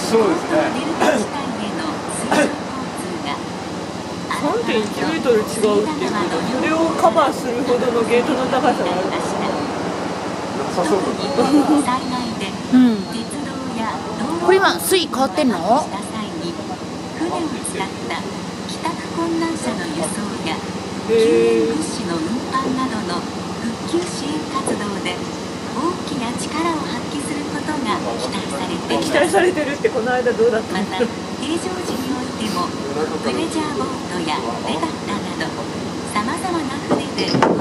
そうですね。 3.1 メートル違うっていうことで、それをカバーするほどのゲートの高さがある。 良さそうだうん。これ今水位変わってんの？ 船を使った帰宅困難者の輸送や救援物資の運搬などの復旧支援活動で大きな力を発揮することが期待されています。 期待されてるってこの間どうだったの？ また平常時においてもプレジャーボートやレガッタなどさまざまな船で